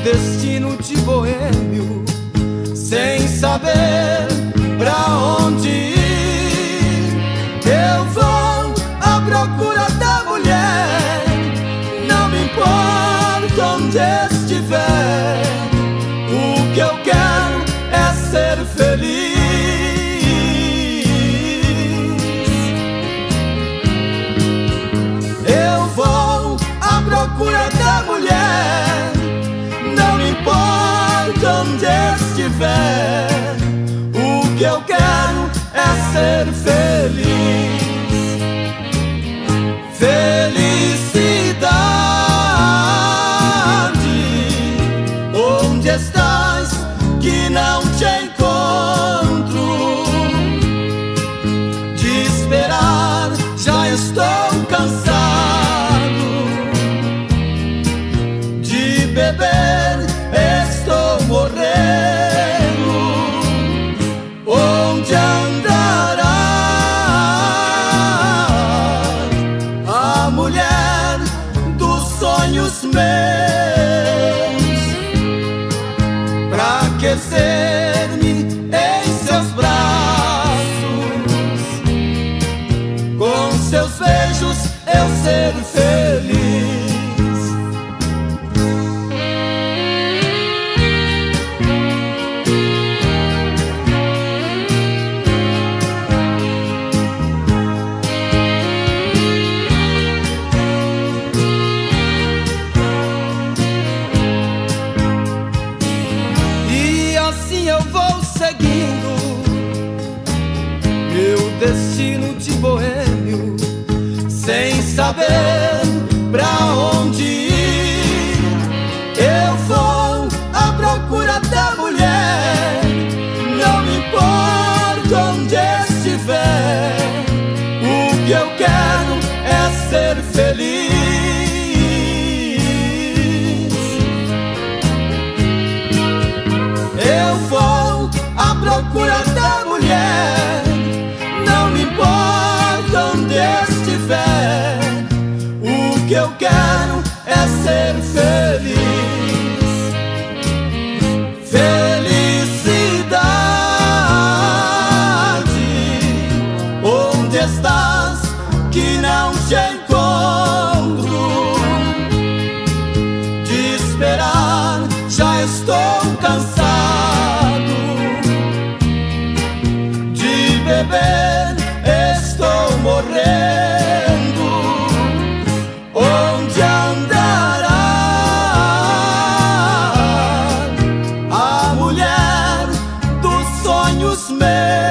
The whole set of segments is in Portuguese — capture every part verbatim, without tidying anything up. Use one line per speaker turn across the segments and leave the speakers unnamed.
destino de boêmio, sem saber pra onde ir. Eu vou à procura da mulher, não me importa onde estiver. O que eu quero é ser feliz. Eu vou à procura da mulher, não me importa onde estiver. O que eu quero é ser feliz. Felicidade, onde estás que não te encontro? De esperar já estou cansado, de beber estou morrendo. Onde andará a mulher dos sonhos meus, pra aquecer-me em seus braços, com seus beijos eu ser feliz. Destino de boêmio, sem saber pra onde ir. Eu vou à procura da mulher, não me importa onde estiver. O que eu quero é ser feliz. Eu vou à procura da mulher, não me importa onde estiver. O que eu quero é ser feliz. Felicidade, onde estás que não te encontro? De esperar já estou cansado, de beber estou morrendo. Onde andará a mulher dos sonhos meus,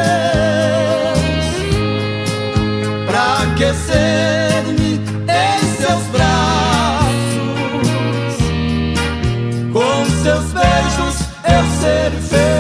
pra aquecer-me em seus braços, com seus beijos eu ser feliz.